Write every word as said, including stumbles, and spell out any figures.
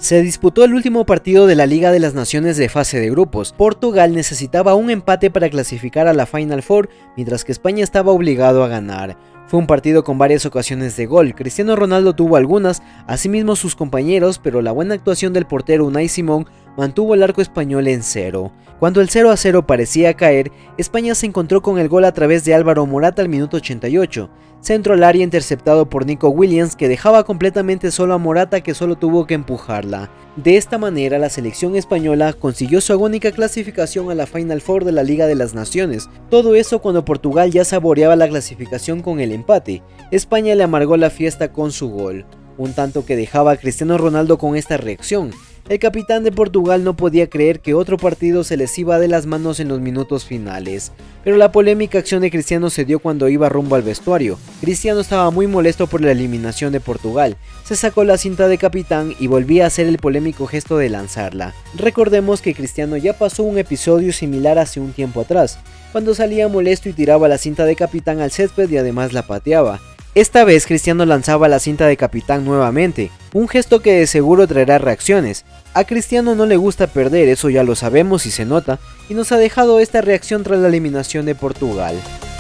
Se disputó el último partido de la Liga de las Naciones de fase de grupos. Portugal necesitaba un empate para clasificar a la Final Four, mientras que España estaba obligado a ganar. Fue un partido con varias ocasiones de gol. Cristiano Ronaldo tuvo algunas, asimismo sus compañeros, pero la buena actuación del portero Unai Simón mantuvo el arco español en cero. Cuando el cero a cero parecía caer, España se encontró con el gol a través de Álvaro Morata al minuto ochenta y ocho, centro al área interceptado por Nico Williams, que dejaba completamente solo a Morata, que solo tuvo que empujarla. De esta manera la selección española consiguió su agónica clasificación a la Final Four de la Liga de las Naciones. Todo eso cuando Portugal ya saboreaba la clasificación con el empate. España le amargó la fiesta con su gol, un tanto que dejaba a Cristiano Ronaldo con esta reacción. El capitán de Portugal no podía creer que otro partido se les iba de las manos en los minutos finales, pero la polémica acción de Cristiano se dio cuando iba rumbo al vestuario. Cristiano estaba muy molesto por la eliminación de Portugal, se sacó la cinta de capitán y volvía a hacer el polémico gesto de lanzarla. Recordemos que Cristiano ya pasó un episodio similar hace un tiempo atrás, cuando salía molesto y tiraba la cinta de capitán al césped y además la pateaba. Esta vez Cristiano lanzaba la cinta de capitán nuevamente, un gesto que de seguro traerá reacciones. A Cristiano no le gusta perder, eso ya lo sabemos y se nota, y nos ha dejado esta reacción tras la eliminación de Portugal.